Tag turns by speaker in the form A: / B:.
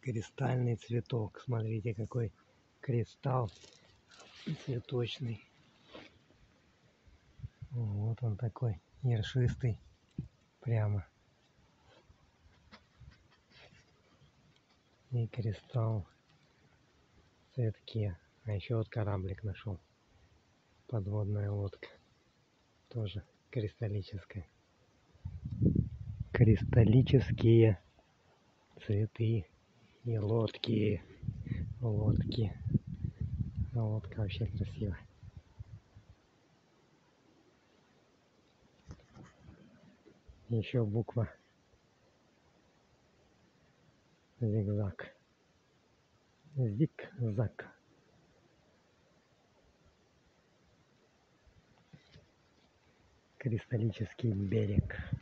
A: кристальный цветок. Смотрите, какой кристалл цветочный. Вот он такой ершистый прямо. И кристалл в цветке. А еще вот кораблик нашел. Подводная лодка. Тоже кристаллическая. Кристаллические цветы и лодки. Лодки. Лодка вообще красивая. Еще буква зигзаг. Зигзаг. Кристаллический берег.